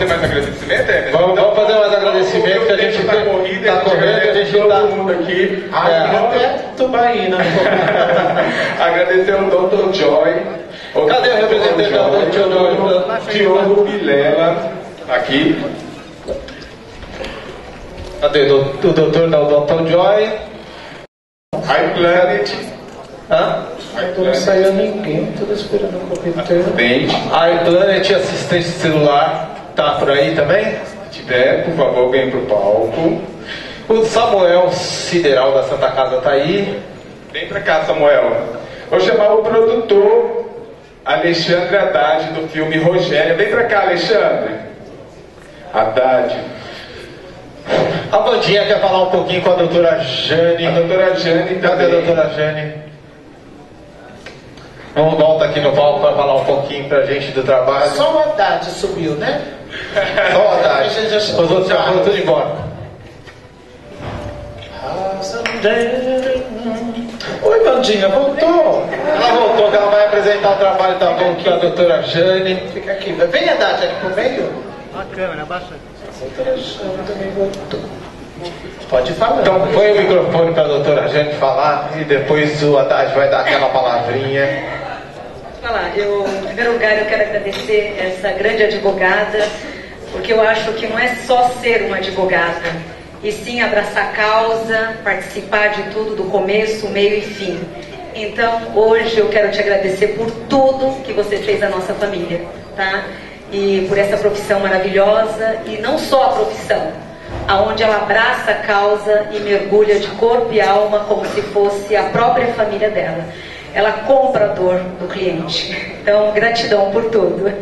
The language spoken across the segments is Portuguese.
fazer mais agradecimento, Emerson? Vamos fazer mais agradecimento, que a gente tá correndo, a gente tá... Todo mundo aqui. Até Tubaína. Agradecer ao Dr. Joy. Cadê o representante da Dr. Diogo Vilela, aqui. Cadê o doutor da Dr. Joy? iPlanet. Não saiu ninguém, tudo esperando o computer. iPlanet, assistente celular, tá por aí também? Se tiver, por favor, venha pro palco. O Samuel Sideral da Santa Casa tá aí. Vem pra cá, Samuel. Vou chamar o produtor Alexandre Haddad do filme Rogéria. Vem pra cá, Alexandre. Haddad. A Bandinha quer falar um pouquinho com a doutora Jane. A doutora Jane também. Cadê a doutora Jane? Vamos voltar aqui no palco para falar um pouquinho pra gente do trabalho. Só o Haddad subiu, né? Só o Haddad. Os outros já foram tudo embora. Oi, Bandinha, voltou? Ela voltou, que ela vai apresentar o trabalho da doutora Jane. Fica aqui. Vem, Haddad, aqui pro meio. A câmera, abaixa. A doutora Jane também voltou. Pode falar. Então põe o microfone para a doutora Jane falar e depois o Haddad vai dar aquela palavrinha. Em primeiro lugar, eu quero agradecer essa grande advogada, porque eu acho que não é só ser uma advogada, e sim abraçar a causa, participar de tudo, do começo, meio e fim. Então, hoje eu quero te agradecer por tudo que você fez na nossa família, tá? E por essa profissão maravilhosa, e não só a profissão, aonde ela abraça a causa e mergulha de corpo e alma como se fosse a própria família dela. Ela compra a dor do cliente. Então, gratidão por tudo. Não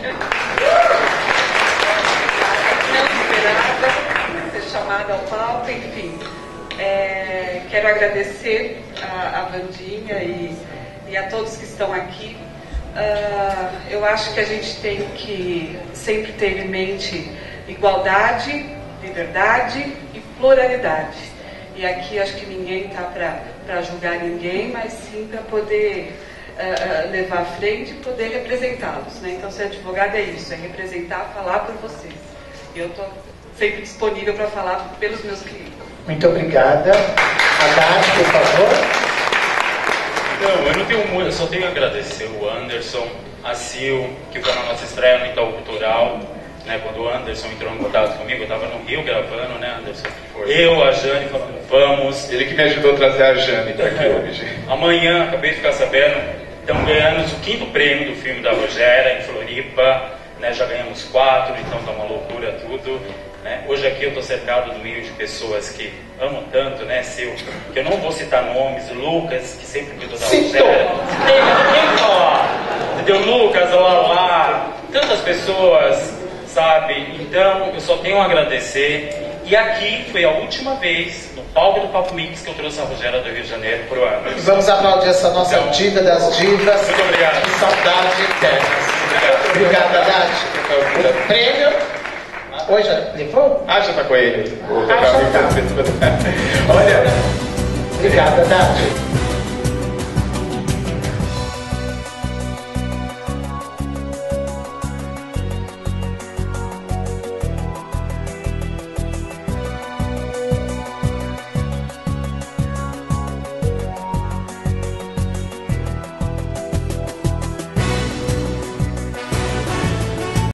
esperava ser chamada ao palco, enfim. Quero agradecer a Vandinha e a todos que estão aqui. Eu acho que a gente tem que sempre ter em mente igualdade, liberdade e pluralidade. E aqui acho que ninguém está para julgar ninguém, mas sim para poder levar à frente e poder representá-los, né? Então, ser advogado é isso, é representar, falar por vocês. E eu estou sempre disponível para falar pelos meus clientes. Muito obrigada. Haddad, por favor. Não, eu não tenho muito, eu só tenho a agradecer o Anderson, a Sil, que foi na nossa estreia no Itaú Cultural. Né, quando o Anderson entrou em contato comigo, eu estava no Rio gravando, né, Anderson? Eu, a Jane, falando, vamos. Ele que me ajudou a trazer a Jane para aqui hoje. Amanhã, acabei de ficar sabendo, estamos ganhando o 5º prêmio do filme da Rogéria, em Floripa, né, já ganhamos 4, então tá uma loucura tudo. Né? Hoje aqui eu estou cercado do meio de pessoas que amam tanto, né, Sil, que eu não vou citar nomes, Lucas, que sempre cuidou da Rogéria. Tem que falar, entendeu? Lucas, lá, tantas pessoas, sabe? Então, eu só tenho a agradecer. E aqui foi a última vez, no palco do Papo Mix, que eu trouxe a Rogéria do Rio de Janeiro pro ano. Vamos aplaudir essa nossa diva das divas. Muito obrigado. Que saudade eterna. Obrigado, Haddad. O prêmio. Hoje já levou? Ah, já tá com ele. Olha. Obrigado, Haddad.